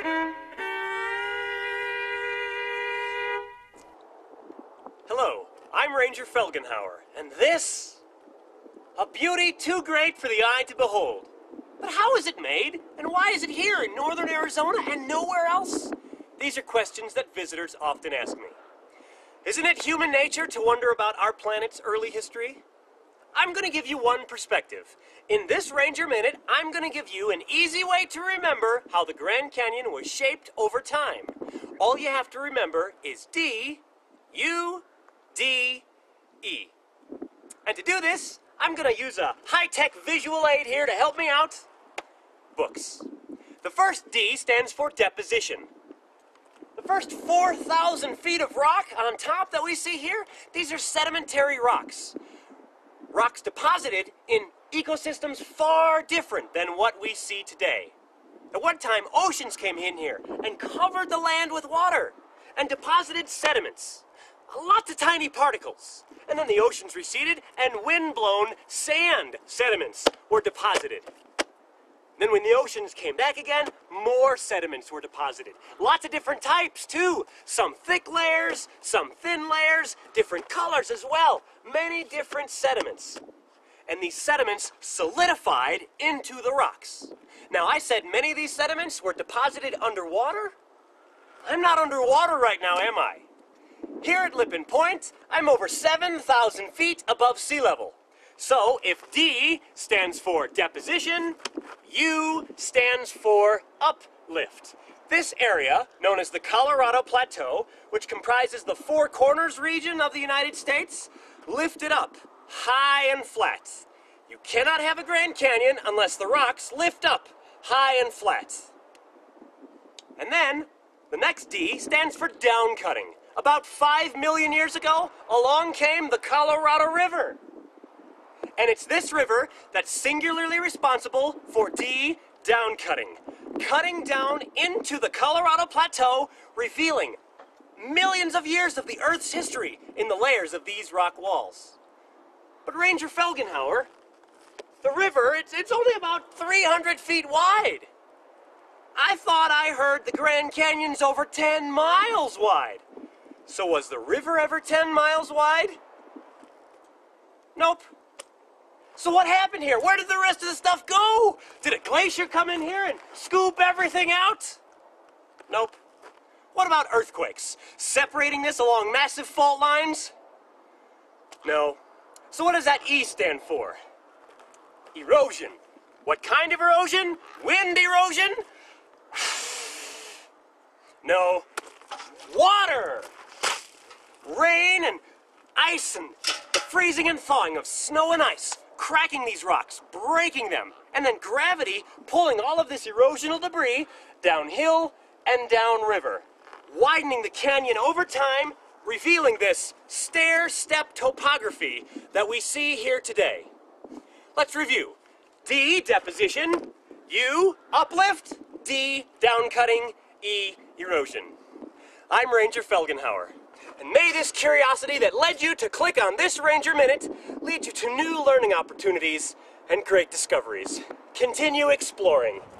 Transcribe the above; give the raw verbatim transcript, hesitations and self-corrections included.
Hello, I'm Ranger Felgenhauer, and this, a beauty too great for the eye to behold. But how is it made, and why is it here in northern Arizona and nowhere else? These are questions that visitors often ask me. Isn't it human nature to wonder about our planet's early history? I'm going to give you one perspective. In this Ranger Minute, I'm going to give you an easy way to remember how the Grand Canyon was shaped over time. All you have to remember is D U D E. And to do this, I'm going to use a high-tech visual aid here to help me out. Books. The first D stands for Deposition. The first four thousand feet of rock on top that we see here, these are sedimentary rocks. Rocks deposited in ecosystems far different than what we see today. At one time, oceans came in here and covered the land with water and deposited sediments. Lots of tiny particles. And then the oceans receded and wind-blown sand sediments were deposited. Then when the oceans came back again, more sediments were deposited. Lots of different types too. Some thick layers, some thin layers, different colors as well. Many different sediments. And these sediments solidified into the rocks. Now I said many of these sediments were deposited underwater. I'm not underwater right now, am I? Here at Lippin Point, I'm over seven thousand feet above sea level. So if D stands for deposition, U stands for uplift. This area, known as the Colorado Plateau, which comprises the Four Corners region of the United States, lifted up, high and flat. You cannot have a Grand Canyon unless the rocks lift up, high and flat. And then, the next D stands for downcutting. About five million years ago, along came the Colorado River. And it's this river that's singularly responsible for D, downcutting. Cutting down into the Colorado Plateau, revealing millions of years of the Earth's history in the layers of these rock walls. But Ranger Felgenhauer, the river, it's, it's only about three hundred feet wide. I thought I heard the Grand Canyon's over ten miles wide. So was the river ever ten miles wide? Nope. So what happened here? Where did the rest of the stuff go? Did a glacier come in here and scoop everything out? Nope. What about earthquakes? Separating this along massive fault lines? No. So what does that E stand for? Erosion. What kind of erosion? Wind erosion? No. Water! Rain and ice and the freezing and thawing of snow and ice, cracking these rocks, breaking them, and then gravity pulling all of this erosional debris downhill and downriver, widening the canyon over time, revealing this stair-step topography that we see here today. Let's review. D, deposition. U, uplift. D, downcutting. E, erosion. I'm Ranger Felgenhauer. And may this curiosity that led you to click on this Ranger Minute lead you to new learning opportunities and great discoveries. Continue exploring.